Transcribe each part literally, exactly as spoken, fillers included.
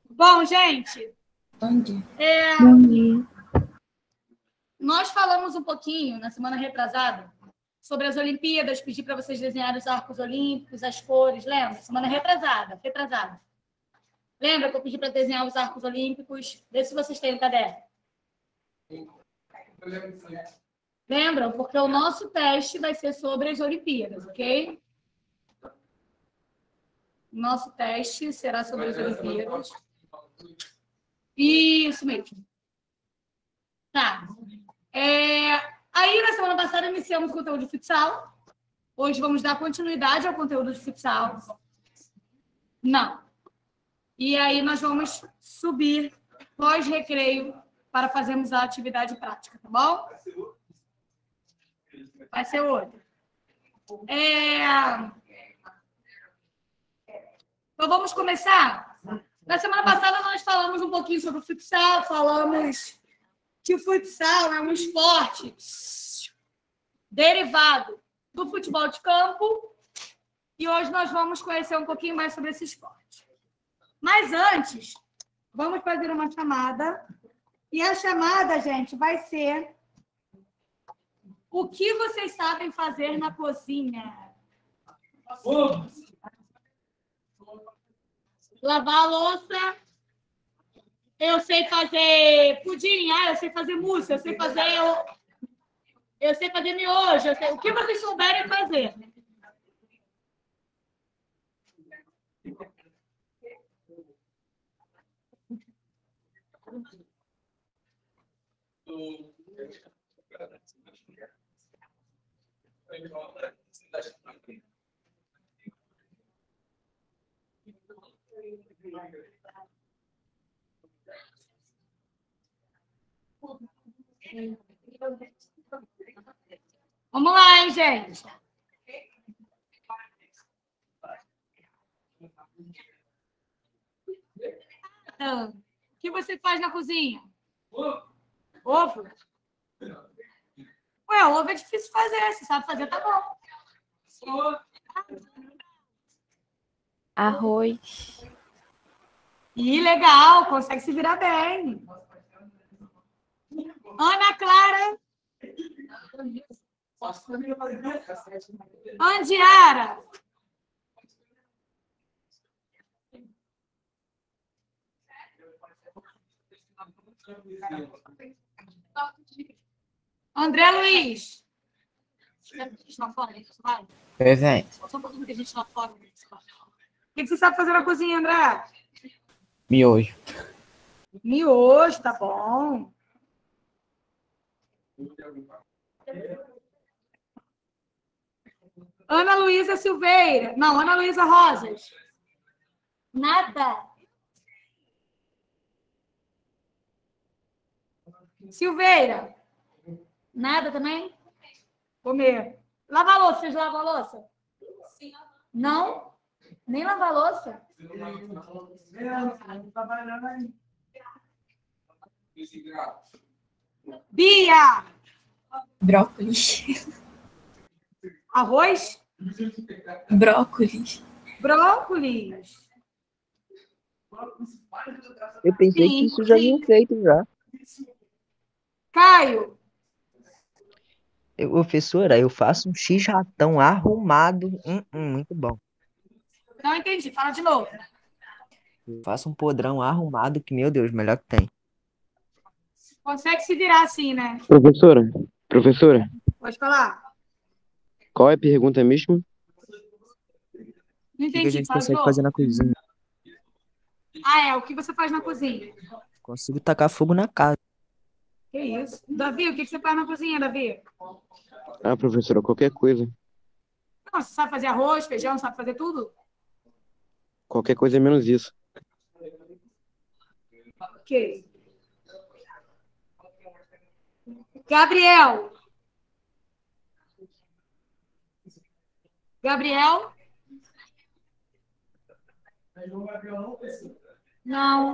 Bom, gente, Bom dia. é, Bom dia. nós falamos um pouquinho na semana retrasada sobre as Olimpíadas, pedi para vocês desenharem os arcos olímpicos, as cores, lembra? Semana retrasada, retrasada. Lembra que eu pedi para desenhar os arcos olímpicos? Vê se vocês têm no caderno. Lembram? Porque o nosso teste vai ser sobre as Olimpíadas, ok? Nosso teste será sobre as Olimpíadas. Isso mesmo. Tá. É... Aí, na semana passada, iniciamos o conteúdo de futsal. Hoje vamos dar continuidade ao conteúdo de futsal. Não. E aí nós vamos subir pós-recreio para fazermos a atividade prática, tá bom? Vai ser outro. É... Então, vamos começar? Na semana passada, nós falamos um pouquinho sobre o futsal, falamos que o futsal é um esporte derivado do futebol de campo e hoje nós vamos conhecer um pouquinho mais sobre esse esporte. Mas antes, vamos fazer uma chamada e a chamada, gente, vai ser o que vocês sabem fazer na cozinha? Lavar a louça. Eu sei fazer pudim, ah, eu sei fazer mousse, eu sei fazer eu, eu sei fazer miojo, eu sei... o que vocês souberem fazer. Vamos lá, hein, gente? Então, o que você faz na cozinha? Ovo. Ovo? Ué, ovo é difícil fazer. Se sabe fazer, tá bom. Arroz. Ih, legal. Consegue se virar bem. Ana Clara. Andiara. André Luiz. Presente. Só um pouquinho que a gente tá fora. O que você sabe fazer na cozinha, André? Miojo. Miojo, tá bom. Ana Luísa Silveira. Não, Ana Luísa Rosas. Nada. Silveira. Nada também? Comer. Lavar a louça. Vocês lavam a louça? Sim. Não? Nem lavar a louça? Bia. Brócolis. Arroz? Brócolis. Brócolis. Eu pensei Sim, que isso já sim. tinha feito já. Caio. Eu, professora, eu faço um x-ratão arrumado. Hum, hum, muito bom. Não entendi. Fala de novo. Eu faço um podrão arrumado que, meu Deus, melhor que tem. Consegue se virar assim, né? Professora, professora, Pode falar. qual é a pergunta mesmo? Não O que que a entendi. gente Fala de consegue novo. fazer na cozinha? Ah, é. O que você faz na cozinha? Consigo tacar fogo na casa. Que isso? Davi, o que você faz na cozinha, Davi? Ah, professora, qualquer coisa. Não, você sabe fazer arroz, feijão, sabe fazer tudo? Qualquer coisa menos isso. Ok. Gabriel. Gabriel? Não.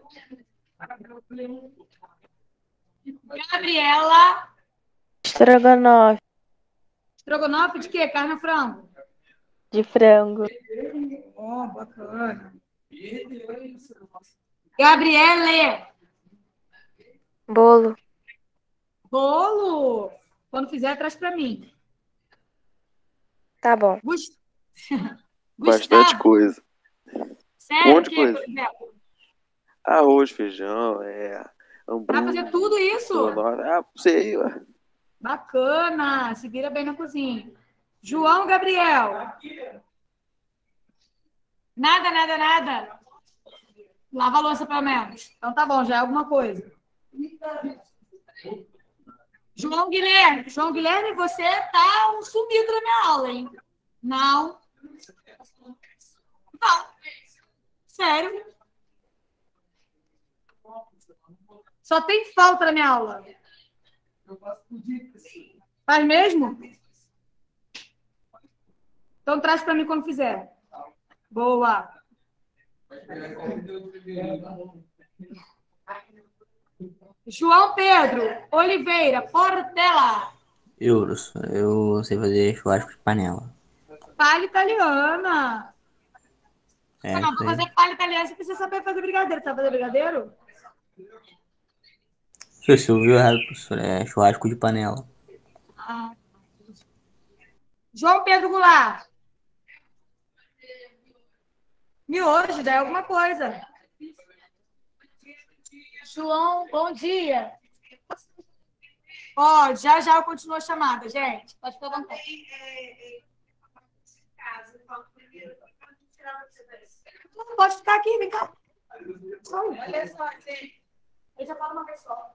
Gabriela. Estrogonofe Estrogonofe de quê? Carne ou frango? de frango. Oh, bacana. Gabriele. Bolo. Bolo. Quando fizer, traz para mim. Tá bom. Gus- Bastante Gustavo. coisa. Sério, Um o monte de quê, coisa. por exemplo? Arroz, feijão, é, Vai fazer hambúrguer, tudo isso? estrogonofe. Ah, sei, ué. Bacana. Se vira bem na cozinha. João Gabriel. Nada, nada, nada. Lava a louça, pelo menos. Então tá bom, já é alguma coisa. João Guilherme. João Guilherme, você tá um sumido na minha aula, hein? Não. Não. Sério. Só tem falta na minha aula. Faz mesmo? Então traz para mim quando fizer. Boa. João Pedro Oliveira Portela. Euros. Eu sei fazer churrasco de panela. Palha italiana. É, Ah, isso para aí. fazer palha italiana, você precisa saber fazer brigadeiro. Sabe fazer brigadeiro? Você ouviu errado, professor. É churrasco de panela. Ah. João Pedro Goulart. Miojo, dá alguma coisa. João, bom dia. Ó, já já eu continuo a chamada, gente. Pode ficar à vontade. Não, pode ficar aqui, vem cá. Olha só, gente. Eu já falo uma vez só.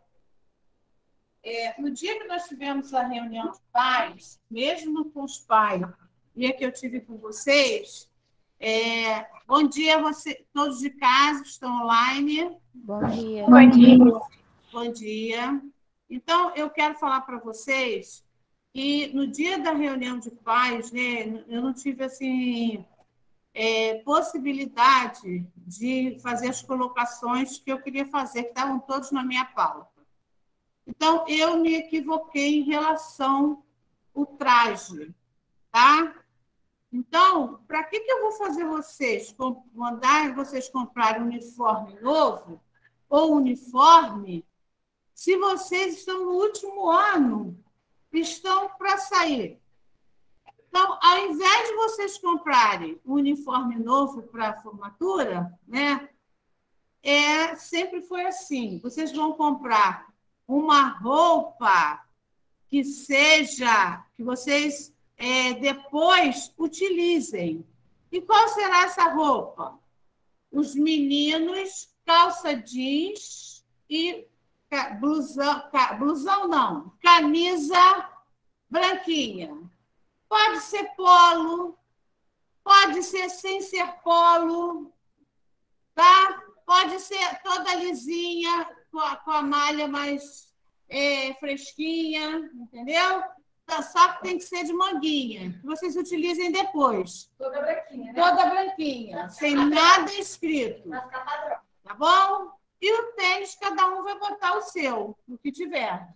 É, no dia que nós tivemos a reunião de pais, mesmo com os pais, dia que eu tive com vocês, é, bom dia, você, todos de casa estão online. Bom dia. Bom dia. Bom dia. Então, eu quero falar para vocês que no dia da reunião de pais, né, eu não tive assim, é, possibilidade de fazer as colocações que eu queria fazer, que estavam todos na minha pauta. Então, eu me equivoquei em relação ao traje, tá? Então, para que, que eu vou fazer vocês, mandar vocês comprarem um uniforme novo ou uniforme, se vocês estão no último ano, estão para sair? Então, ao invés de vocês comprarem um uniforme novo para a formatura, né, é, sempre foi assim, vocês vão comprar uma roupa que seja, que vocês é, depois utilizem. E qual será essa roupa? Os meninos, calça jeans e blusão, blusão não, camisa branquinha. Pode ser polo, pode ser sem ser polo, tá? Pode ser toda lisinha, com a, com a malha mais é, fresquinha, entendeu? Só que tem que ser de manguinha, que vocês utilizem depois. Toda branquinha, né? Toda branquinha, sem nada escrito. Vai ficar padrão. Tá bom? E o tênis, cada um vai botar o seu, o que tiver.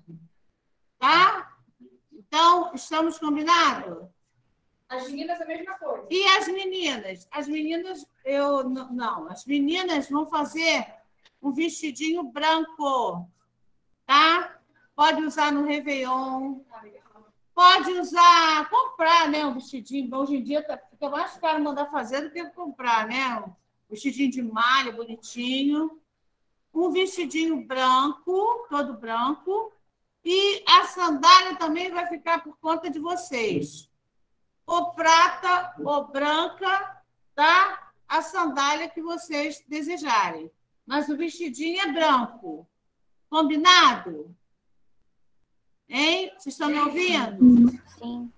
Tá? Então, estamos combinados? As meninas a mesma coisa. E as meninas? As meninas, eu não, não, as meninas vão fazer um vestidinho branco, tá? Pode usar no Réveillon, pode usar, comprar, né, um vestidinho. Hoje em dia fica mais caro mandar fazer do que comprar, né? Um vestidinho de malha, bonitinho. Um vestidinho branco, todo branco. E a sandália também vai ficar por conta de vocês. Ou prata ou branca, tá? A sandália que vocês desejarem. Mas o vestidinho é branco. Combinado? Hein? Vocês estão me ouvindo? Sim.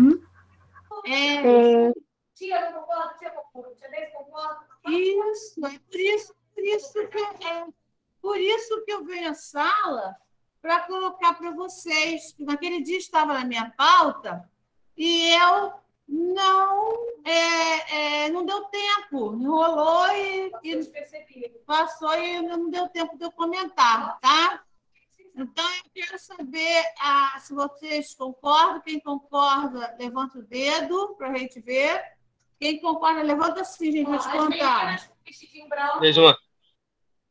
É, Tia, não concordo, tia, concordo, tia, dez, concordo. isso, é por isso, por isso que eu, é, por isso que eu venho à sala para colocar para vocês, que naquele dia estava na minha pauta e eu não, é, é, não deu tempo, enrolou e, e passou e não deu tempo de eu comentar, tá? Então, eu quero saber ah, se vocês concordam. Quem concorda, levanta o dedo para a gente ver. Quem concorda, levanta sim, gente, para te contar. Vestidinho branco. Mais uma.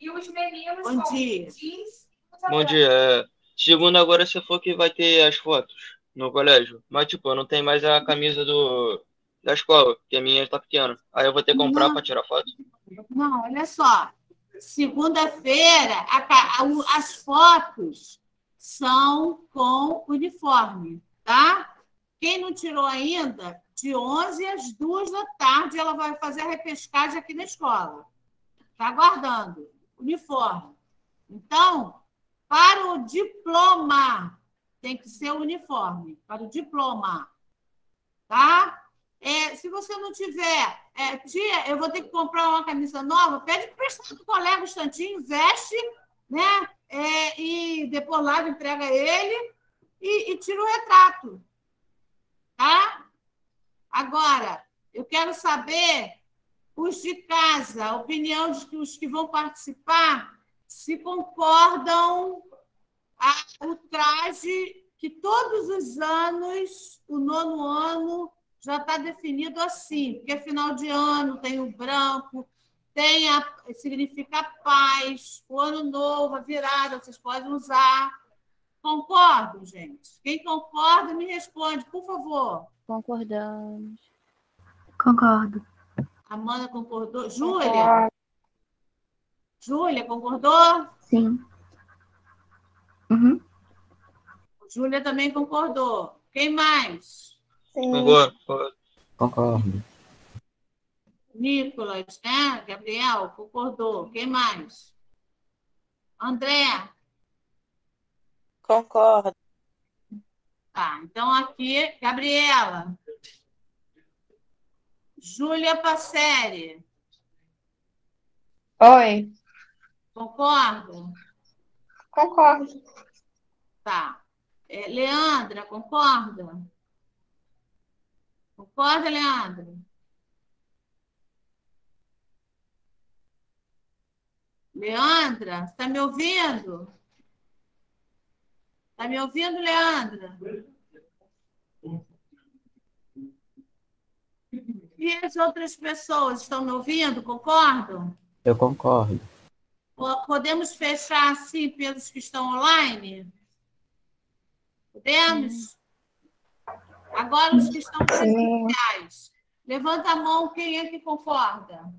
E os meninos Bom com dia. jeans. Bom dia. É, segundo agora você falou que vai ter as fotos no colégio. Mas, tipo, não tem mais a camisa do, da escola, que a minha tá pequena. Aí eu vou ter que comprar Não, pra tirar foto? não, olha só. Segunda-feira, a ca- a- o- as fotos são com uniforme, tá? Quem não tirou ainda, de onze às duas da tarde, ela vai fazer a repescagem aqui na escola. Está aguardando. Uniforme. Então, para o diploma, tem que ser uniforme. Para o diploma. Tá? É, se você não tiver, é, tia, eu vou ter que comprar uma camisa nova, pede para o colega um instantinho, veste, né? É, e depois lava, entrega ele e, e tira o retrato. Tá? Agora, eu quero saber os de casa, a opinião dos que vão participar, se concordam a, o traje que todos os anos, o nono ano, já está definido assim, porque final de ano tem o branco, tem a, significa paz, o ano novo, a virada, vocês podem usar. Concordam, gente? Quem concorda, me responde, por favor. Concordamos. Concordo. Amanda concordou? Júlia? Júlia, concordou? Sim. Uhum. Júlia também concordou. Quem mais? Concordo, concordo. Concordo. Nicolas, né? Gabriel, concordou. Quem mais? André? Concordo. Tá, então aqui, Gabriela. Júlia Passeri. Oi, Concorda? concordo. Tá. É, Leandra, concorda? Concorda, Leandra? Leandra, está me ouvindo? Está me ouvindo, Leandra? E as outras pessoas estão me ouvindo? Concordam? Eu concordo. Po- Podemos fechar assim pelos que estão online? Podemos? Agora os que estão presenciais. Levanta a mão quem é que concorda.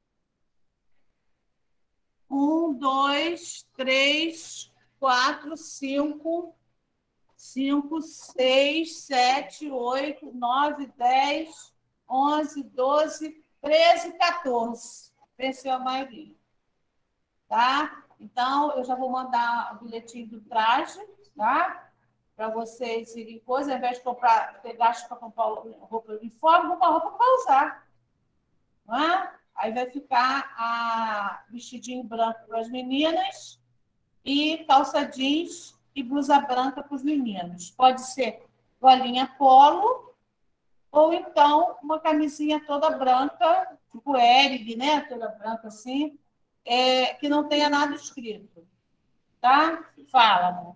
Um, dois, três, quatro, cinco, cinco, seis, sete, oito, nove, dez, onze, doze, treze, quatorze. Venceu a maioria. Tá? Então, eu já vou mandar o bilhetinho do traje, tá? Para vocês irem coisa, ao invés de comprar, ter gasto para comprar roupa uniforme, comprar roupa para usar. Não é? Aí vai ficar a vestidinho branco para as meninas e calça jeans e blusa branca para os meninos. Pode ser golinha polo ou então uma camisinha toda branca, tipo Eric, né? Toda branca assim, é, que não tenha nada escrito. Tá? Fala, amor.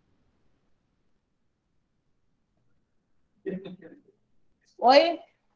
Oi?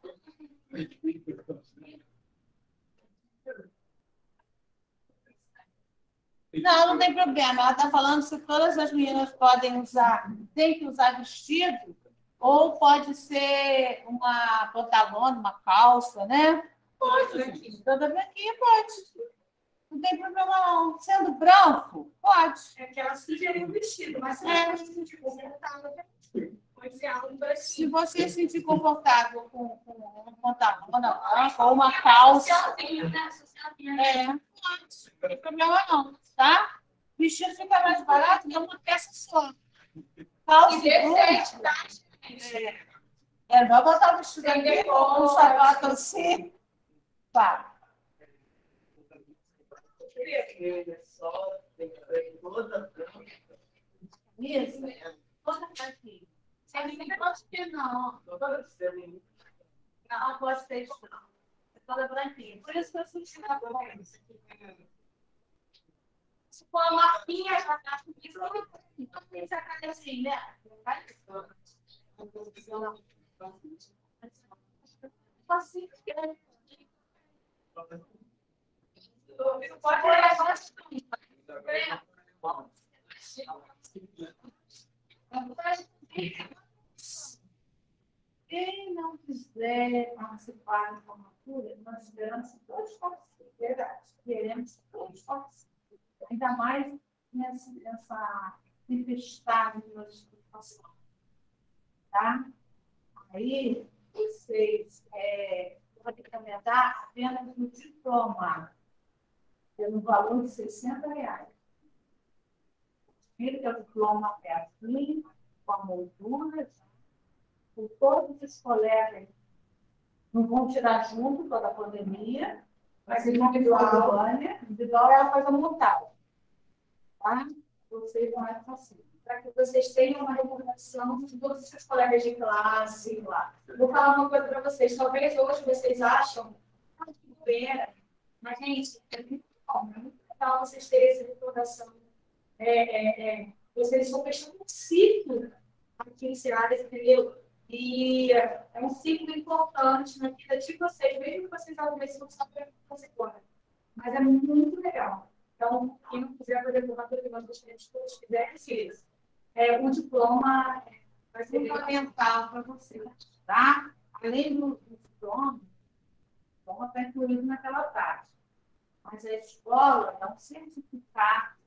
Não, não tem problema. Ela está falando se todas as meninas podem usar, tem que usar vestido, ou pode ser uma pantalona, uma calça, né? Pode. Toda branquinha pode. Não tem problema, não. Sendo branco, pode. É que ela sugeriu um vestido, mas se É. ela se sentir confortável, pode ser algo Se parecido. você se sentir confortável com, com um pantalona branca ou uma calça, Socialzinho, né? Socialzinho. é, pode. Não tem problema, não, tá? Vestido fica mais barato, é uma peça só. Calça E e decente, blusa. tá, gente? É, é, vai botar o vestido Sem aqui, decote. um sapato assim. Tá. Isso. Bota pra aqui. Não pode ter, não. Não, pode ter, não. É toda branquinha. Por isso que eu senti na boca. Se for uma marquinha, já tá com isso, não tem essa cara assim, né? Assim, Pode olhar só Quem não quiser participar da formatura, nós esperamos que todos participem, verdade. Queremos que todos participem. Ainda mais nessa, nessa tempestade de notificação. Tá? Aí, vocês é, vão ter que aumentar apenas o diploma, pelo valor de sessenta reais. Ele que é o diploma é assim, com a moldura, com todos os colegas não vão tirar junto toda a pandemia, mas ser individual, né? Individual é a coisa montada. Tá? Vocês vão mais fácil. Para que vocês tenham uma remuneração de todos os seus colegas de classe lá. Vou falar uma coisa para vocês. Talvez hoje vocês acham que bobeira, mas, gente, é muito bom, é muito legal vocês terem essa remuneração. É, é, é, vocês estão fechando um ciclo aqui em Ceará, entendeu? E é um ciclo importante na vida de vocês, mesmo que vocês às vezes não sabem fazer agora. Mas é muito legal. Então, quem não quiser fazer formatura, que nós gostaríamos que todos fizessem isso. É, o diploma vai ser fundamental para vocês, tá? Além do, do diploma, o diploma está incluído naquela taxa. Mas a escola dá um certificado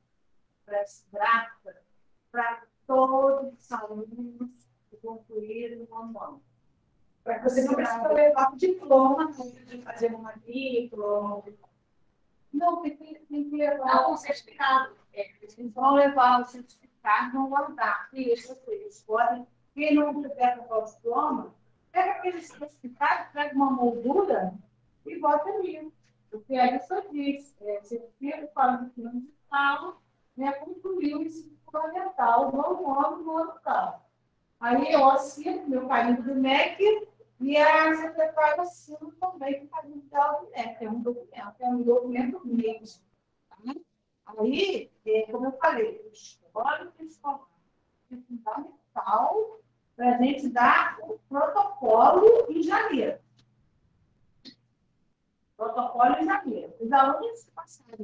gráfica para todos os alunos que concluíram no ano. Para que você não precisa levar o diploma de fazer uma matrícula. Não, tem que, tem que levar o certificado. É, eles vão levar o certificado, vão guardar. Isso, eles podem. Quem não tiver com o diploma, pega aquele certificado, pega uma moldura e bota ali. Porque aí só diz, é, certificado para o plano de fala, né, concluiu o ensino fundamental no ano, no ano tal. Aí eu assino meu carimbo do M E C e a secretária assina também o carimbo dela do M E C. É um documento, é um documento mesmo. Tá? Aí, é, como eu falei, o histórico transformado é fundamental para a gente dar o protocolo em janeiro. Protocolo em janeiro. Os alunos passaram.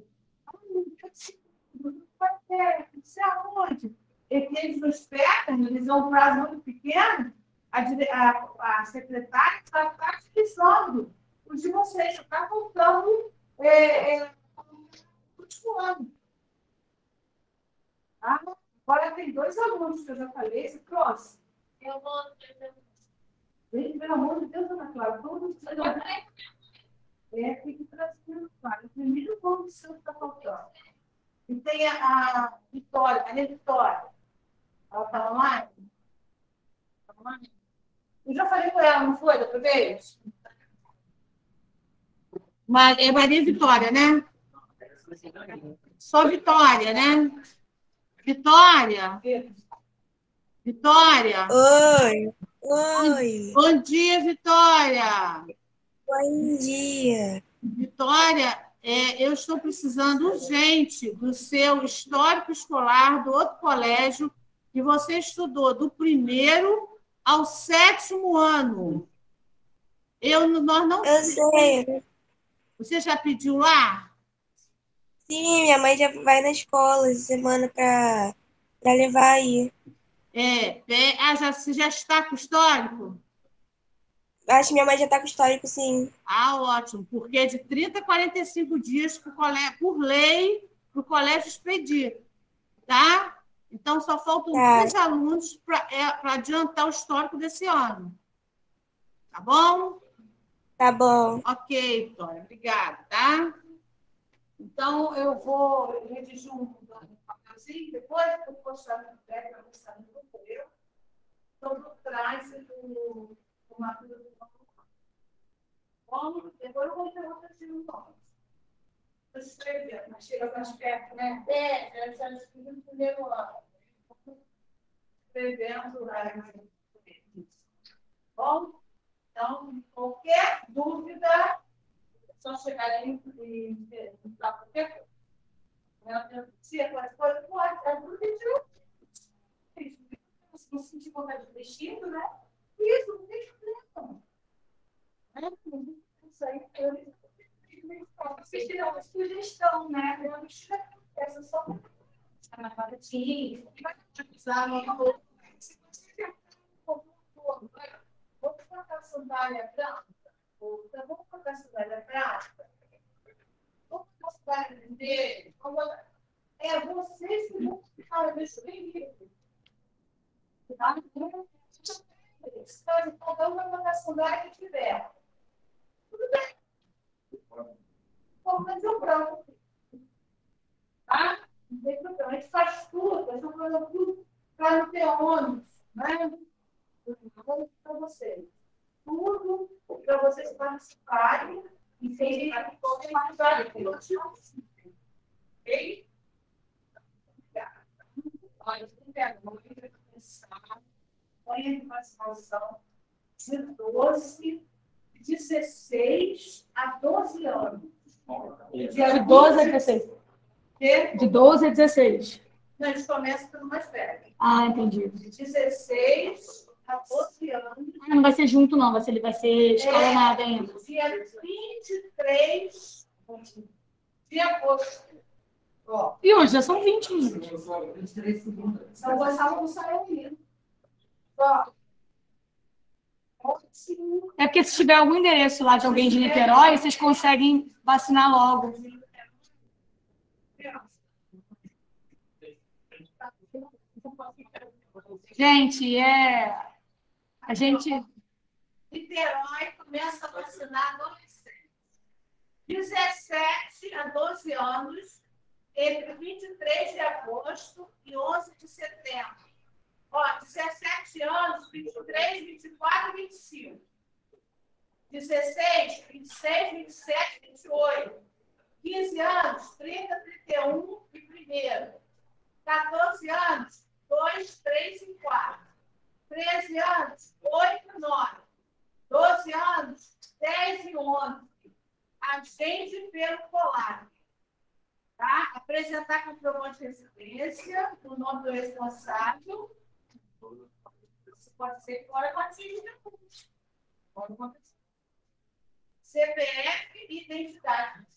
Vai ter, não sei aonde. E que eles não esperam, eles vão um prazo muito pequeno, a, a, a secretária está utilizando os de vocês, está voltando é, é, último ano. Tá? Agora tem dois alunos que eu já falei, esse próximo. Eu vou. Gente, pelo amor de Deus, Ana Clara, todos os alunos. É, tem que trazer, claro. O primeiro ponto que está faltando. E tem a, a Vitória, a Vitória. Ela está online? Tá online? Eu já falei com ela, não foi, da outra vez? Mas é Maria Vitória, né? Só Vitória, né? Vitória? Vitória? Oi, oi. Bom dia, Vitória. Bom dia. Vitória, é, eu estou precisando urgente do seu histórico escolar do outro colégio que você estudou do primeiro ao sétimo ano. Eu, nós não... Eu sei. Você já pediu lá? Sim, minha mãe já vai na escola essa semana para para levar aí. É, é, ah, já, você já está com o histórico? Acho que minha mãe já está com o histórico, sim. Ah, ótimo, porque é de trinta a quarenta e cinco dias por, colégio, por lei para o colégio expedir, tá? Então, só faltam Tá. dois alunos para é, para adiantar o histórico desse ano. Tá bom? Tá bom. Ok, Vitória, obrigada, tá? Então, eu vou redigir um papelzinho, depois eu vou postar no feedback para postar no correio. Então, por trás do matura do bom, depois eu vou interromper o tiro nome. Estou escrevendo, mas chega mais perto, né? É, já escrevi no primeiro ano. Escrevendo lá. Bom? Então, qualquer dúvida, é só chegar aí e perguntar qualquer coisa. Se é qualquer coisa, pode. É tudo que eu não senti vontade de vestido, né? Isso, não tem problema. É, isso aí, eu Vocês tiram uma sugestão, né? Essa só na baratinha, vai usar no vou colocar sandália branca, vamos colocar sandália branca, vamos colocar sandália vermelha. É vocês que vão ficar nesse período. Tá? Cada um vai colocar sandália que tiver. Tudo bem. Vamos fazer o branco. Tá? Não tem problema. A gente faz tudo, a gente vai fazer tudo para não ter ônibus, né? Vamos para vocês. Tudo para vocês participarem e serem participarem. Ok? Olha, você pega uma vida para pensar, põe a participação de doze, dezesseis a doze anos. De doze a dezesseis. De doze a dezesseis. Não, eles começam pelo mais velho. Ah, entendi. De dezesseis a doze anos. Ah, não vai ser junto, não. Vai ser, ele vai ser escalonado ainda. Dia vinte e três de agosto. Ó. E hoje já são vinte minutos. São Gonçalo não saiu ainda. Ó. É porque se tiver algum endereço lá de alguém de Niterói, vocês conseguem vacinar logo. Gente, é... A gente... Niterói começa a vacinar adolescentes. dezessete a doze anos, entre vinte e três de agosto e onze de setembro. Ó, dezessete anos, vinte e três, vinte e quatro e vinte e cinco. dezesseis, vinte e seis, vinte e sete, vinte e oito. quinze anos, trinta, trinta e um e primeiro. quatorze anos, dois, três e quatro. treze anos, oito e nove. doze anos, dez e onze. Agende pelo colar. Tá? Apresentar comprovante de residência, o nome do responsável. Isso pode ser fora com a depois. Pode acontecer. C P F e identidade.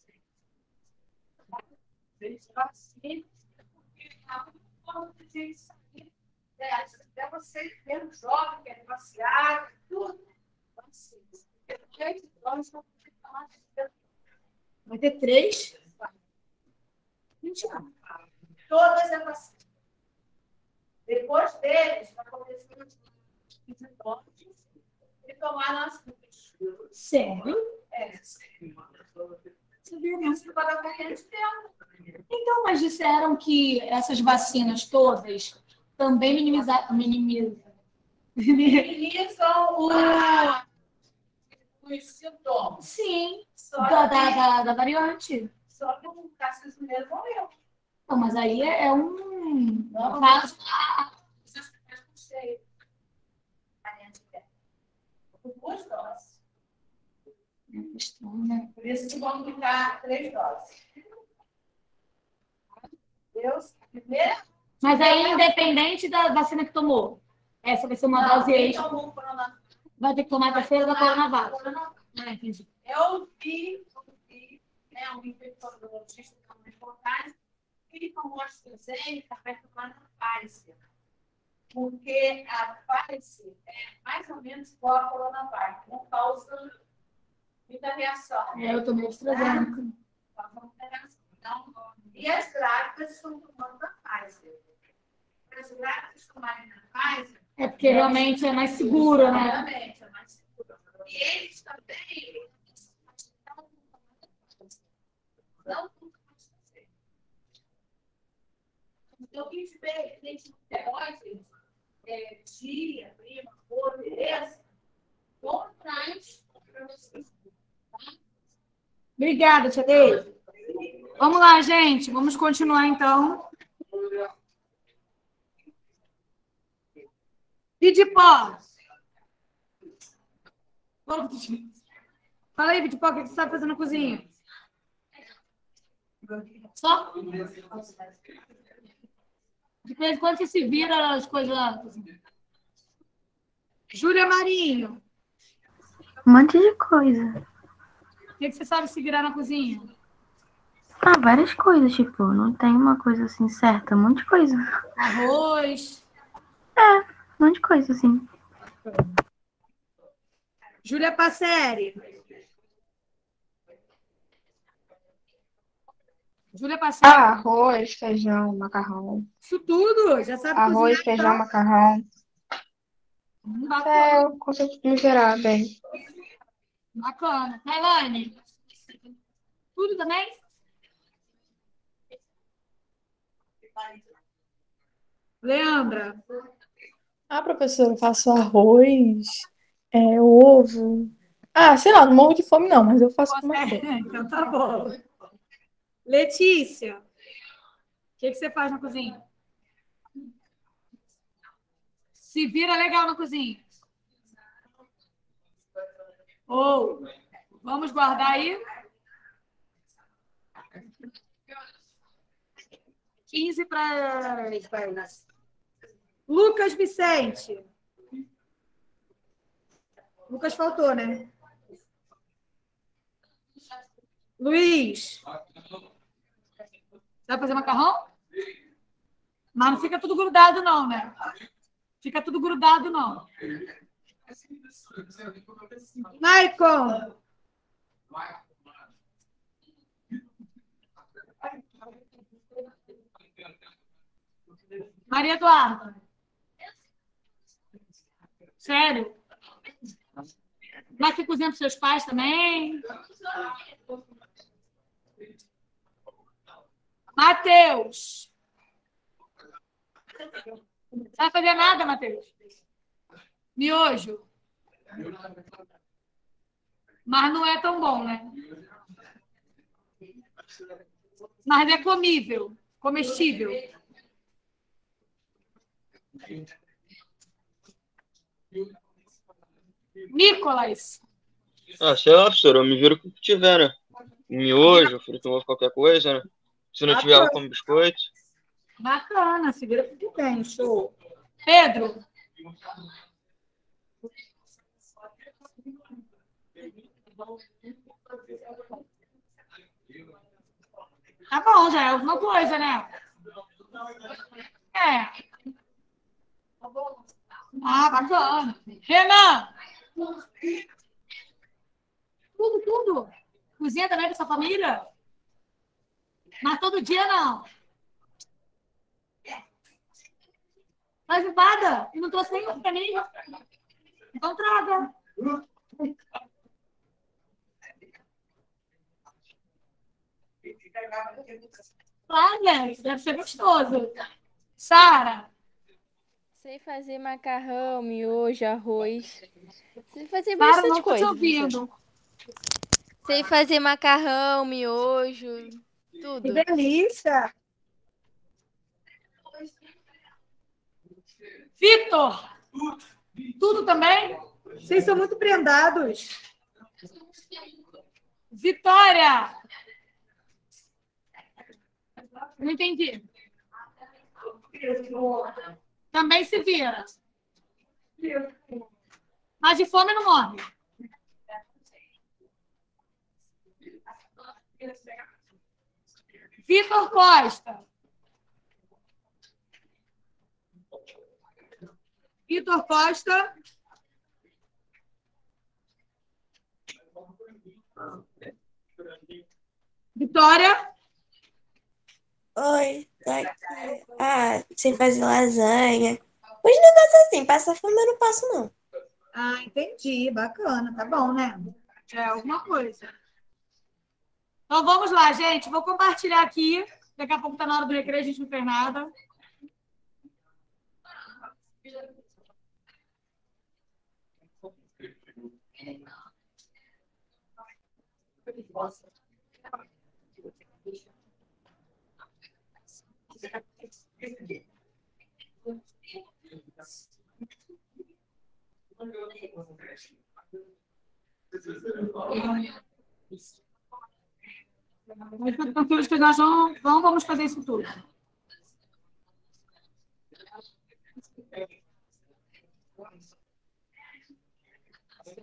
Até você ver um jovem, quer passear, tudo. Vai ter três? Todas é vacina. Depois deles, vai acontecer os visitantes e tomar nas ruas. Sério? É. Você viu, né? Isso para a corrente dela. Então, mas disseram que essas vacinas todas também minimizam, minimizam, Minimizam o... os sintomas. Sim, Só da, que, da, da, da variante. só que o Cássio Mineiro morreu. Não, mas aí é, é um Não, caso. Vocês não sei. Variante dela. Com duas doses. Estranho, né? Por isso que vão ficar três doses. Deus, primeira. Mas aí, independente da vacina que tomou, essa vai ser uma Não, dose quem extra. tomou Coronavac. Vai ter que tomar a terceira da Coronavac. Coronavac. Ah, entendi. Eu vi, eu vi, né, um infectologista que é uma reportagem, ele tomou a AstraZeneca perto do Pfizer. Porque a Pfizer é mais ou menos igual a Coronavac, não causa muita reação. É, eu tomei AstraZeneca. Então, e as grávidas estão tomando da Pfizer. As grávidas tomarem da Pfizer. É porque realmente é mais seguro, né? Realmente, é mais seguro. E eles também não vão fazer. Então, quem tiver identidade, é, tia, prima, avô, beleza? Vão atrás para vocês. Tá? Obrigada, Tia Deise. Vamos lá, gente. Vamos continuar, então. Pitipó. Fala aí, Pitipó, o que você está fazendo na cozinha? Só? De vez em quando você se vira as coisas lá na cozinha. Júlia Marinho. Um monte de coisa. O que você sabe se virar na cozinha? Ah, várias coisas, tipo, não tem uma coisa assim certa, um monte de coisa. Arroz. É, um monte de coisa, assim. Júlia Passeri. Júlia Passeri. Ah, arroz, feijão, macarrão. Isso tudo? Já sabe Arroz, cozinhar, feijão, então? macarrão. Bacana. É, eu consigo misturar bem. Bacana. Tailane? Tudo também? Leandra? Ah, professora, eu faço arroz, é, ovo. Ah, sei lá, não morro de fome não, mas eu faço com mais tempo. Então tá bom. Letícia? O que, que você faz na cozinha? Se vira legal na cozinha. Ou, vamos guardar aí? quinze para... Lucas Vicente. Lucas faltou, né? Luiz. Vai fazer macarrão? Mas não fica tudo grudado, não, né? Fica tudo grudado, não. Maicon. Maria Eduarda. Sério? Vai que cozinha para seus pais também? Matheus. Não vai fazer nada, Matheus? Miojo. Mas não é tão bom, né? Mas é comível, comestível. Nicolas. Ah, sei lá, professora, eu me viro com o que tiver, né? Miojo, frito novo, qualquer coisa, né? Se não tiver, eu como biscoito. Bacana, se vira com o que tem, show. Pedro. Tá bom, já é alguma coisa, né? É. Ah, bacana. Renan! Tudo, tudo. Cozinha também com essa família? Mas todo dia não. Mas nada. E não trouxe nenhum pra mim. Então traga. Claro, né? Deve ser gostoso. Sara. Sei fazer macarrão, miojo, arroz. Sei fazer Sara, bastante não tô te coisa, ouvindo. professora. Sei fazer macarrão, miojo, Que tudo. delícia. Vitor. Tudo também? Vocês são muito prendados. Vitória. Não entendi. Também se vira. Mas de fome não morre. Vitor Costa. Vitor Costa. Vitória. Oi, tô aqui. Ah, sei fazer lasanha. Os negócios assim, passa fome eu não passo, não. Ah, entendi. Bacana. Tá bom, né? É alguma coisa. Então vamos lá, gente. Vou compartilhar aqui. Daqui a pouco tá na hora do recreio, a gente não fez nada. Mas fica tranquilos que nós vamos, vamos vamos fazer isso tudo.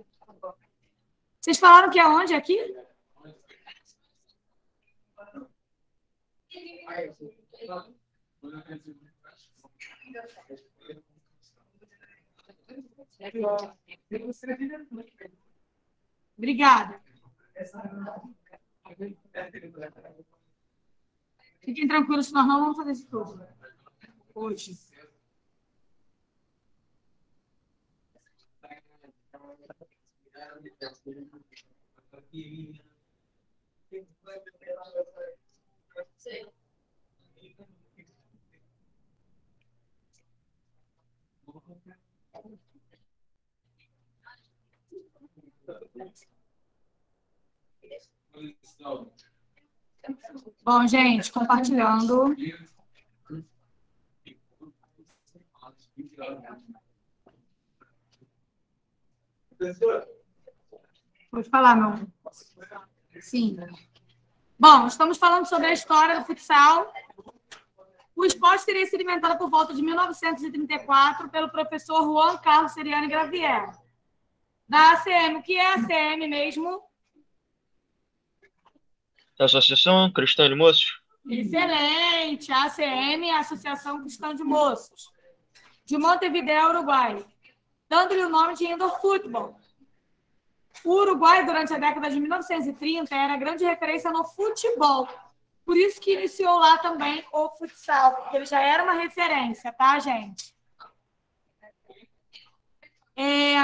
Vocês falaram que é onde? Aqui? Obrigada. Fiquem tranquilos, nós não vamos fazer isso tudo hoje. Bom, gente, compartilhando. Pode falar, meu amor. Sim. Bom, estamos falando sobre a história do futsal. O esporte teria sido inventado por volta de mil novecentos e trinta e quatro pelo professor Juan Carlos Seriani Gravier, da A C M. O que é a A C M mesmo? Associação Cristã de Moços? Excelente! A A C M é a Associação Cristã de Moços, de Montevideo, Uruguai, dando-lhe o nome de Indoor Football. O Uruguai, durante a década de mil novecentos e trinta, era grande referência no futebol. Por isso que iniciou lá também o futsal, porque ele já era uma referência, tá, gente? É...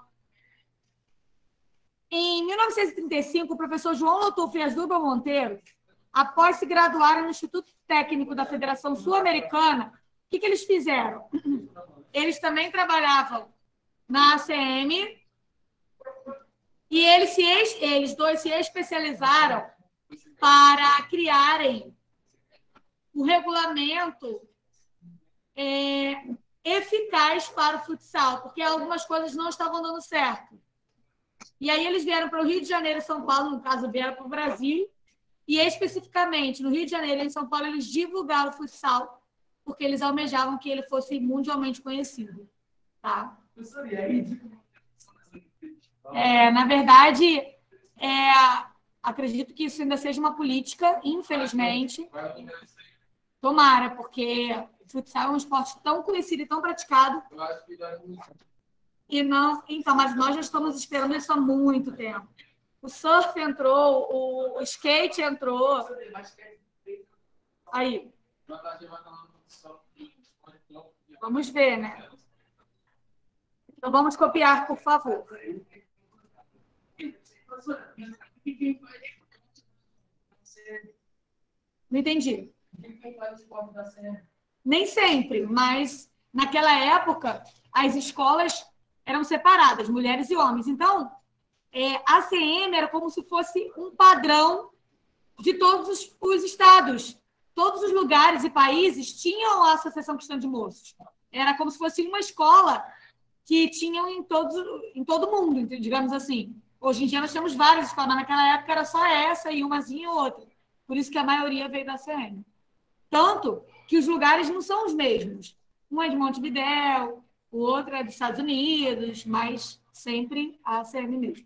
Em mil novecentos e trinta e cinco, o professor João Lotufo e Asdrubal Monteiro, após se graduarem no Instituto Técnico da Federação Sul-Americana, o que, que eles fizeram? Eles também trabalhavam na A C M e eles, se, eles dois se especializaram para criarem um regulamento é, eficaz para o futsal, porque algumas coisas não estavam dando certo. E aí eles vieram para o Rio de Janeiro e São Paulo, no caso, vieram para o Brasil, e especificamente no Rio de Janeiro e em São Paulo eles divulgaram o futsal, porque eles almejavam que ele fosse mundialmente conhecido. Tá? É, na verdade, é, acredito que isso ainda seja uma política, infelizmente. Tomara, porque o futsal é um esporte tão conhecido e tão praticado. E não, então, mas nós já estamos esperando isso há muito tempo. O surf entrou, o, o skate entrou. Aí. Vamos ver, né? Então vamos copiar, por favor. Não entendi. Nem sempre, mas naquela época as escolas eram separadas, mulheres e homens. Então, é, a C M era como se fosse um padrão de todos os, os estados. Todos os lugares e países tinham a Associação Cristã de Moços. Era como se fosse uma escola que tinham em, todos, em todo mundo, digamos assim. Hoje em dia nós temos várias escolas, mas naquela época era só essa e umazinha e outra. Por isso que a maioria veio da C M. Tanto que os lugares não são os mesmos. Um é de Montevidéu, o outro é dos Estados Unidos, mas sempre a C M mesmo.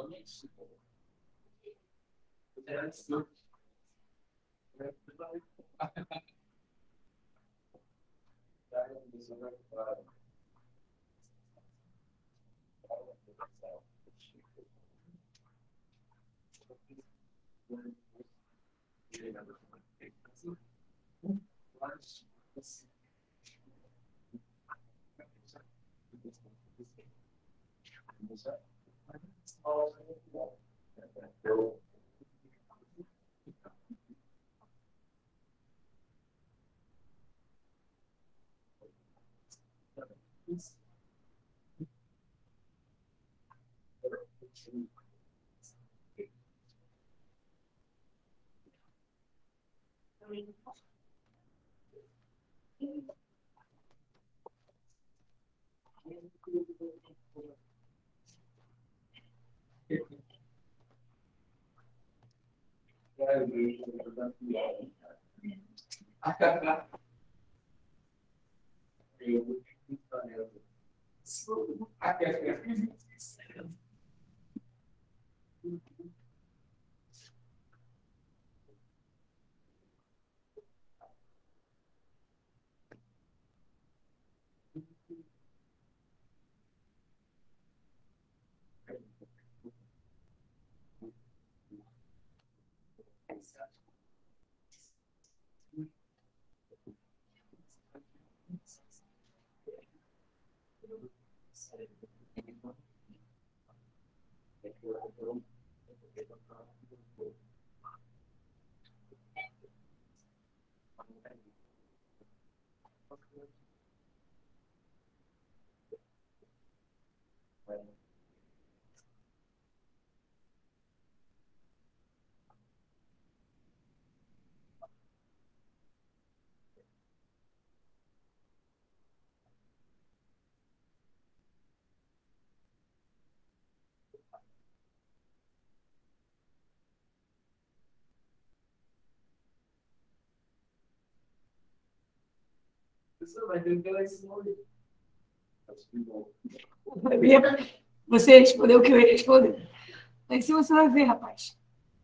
Vai ver. Você respondeu o que eu ia responder. Aí se você vai ver, rapaz.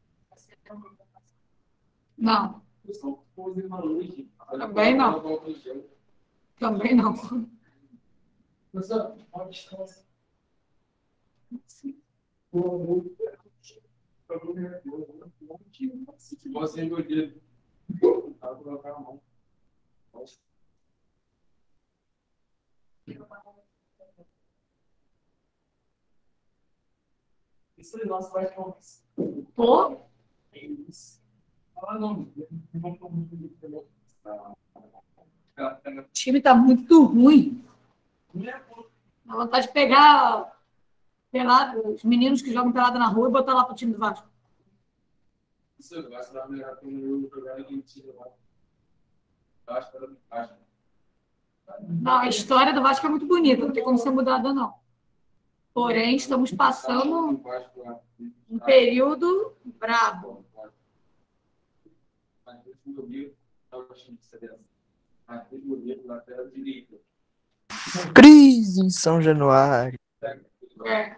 Não. Também não. Também não. Pô. O time tá muito ruim. Dá vontade de pegar pelado, os meninos que jogam pelada na rua e botar lá pro time do Vasco. Não, a história do Vasco é muito bonita, não tem como ser mudada, não. Porém, estamos passando um período brabo. Crise em São Januário. É.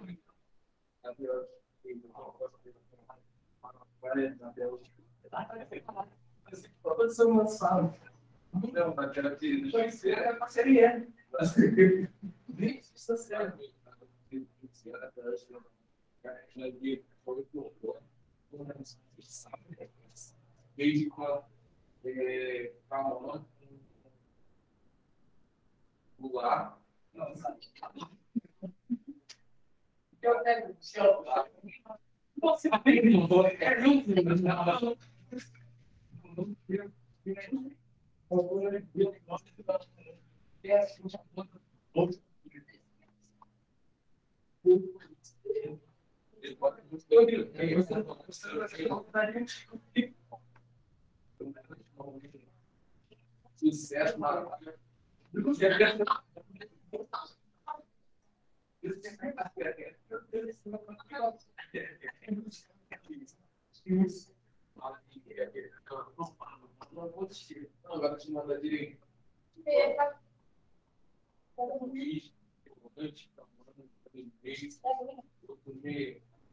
Sucesso, maravilha. Agora te manda direito.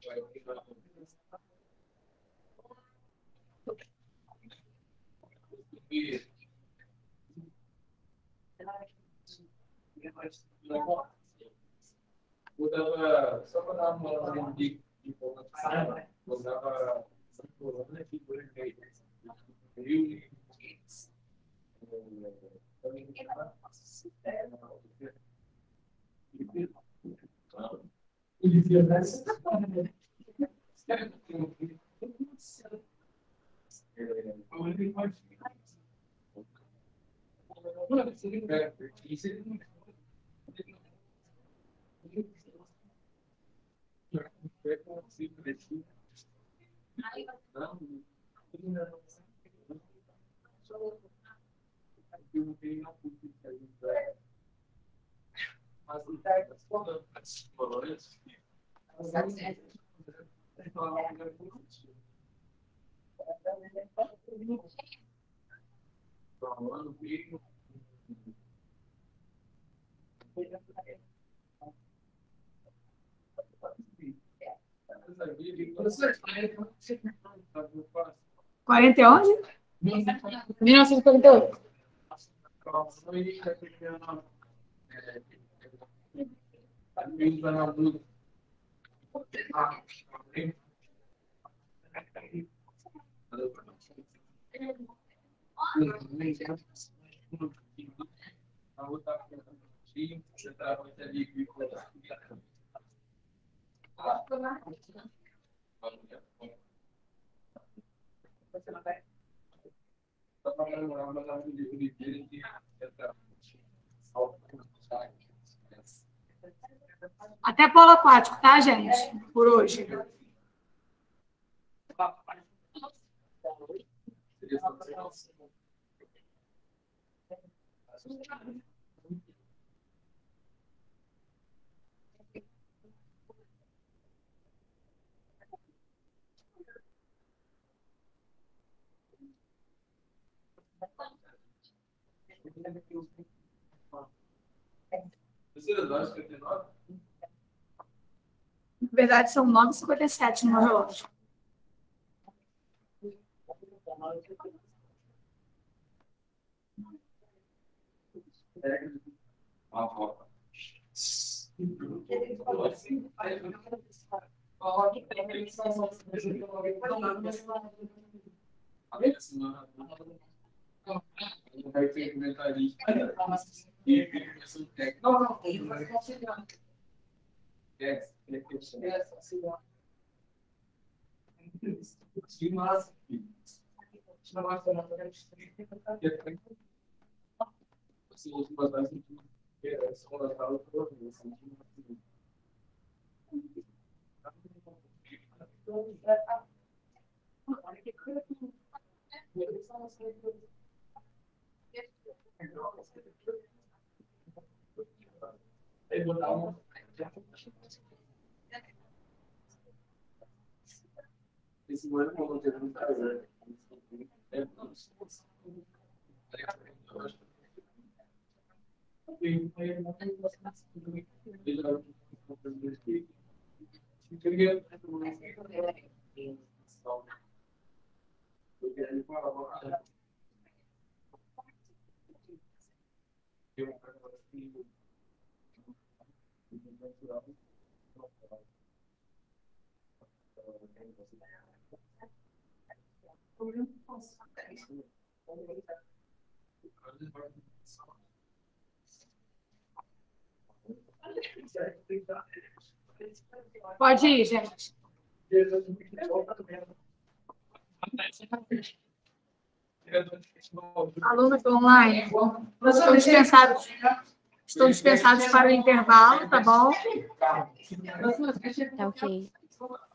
Botava, só para dar uma ordem de informação, botava aqui por e-mail. Quarenta e onde? mil novecentos e quarenta e oito. Até polo aquático, tá, gente? Por hoje. Na verdade, são nove e cinquenta e sete no meu relógio. Pode ir, gente. Alunos do online estão dispensados, estão dispensados para o intervalo, tá bom? Tá ok.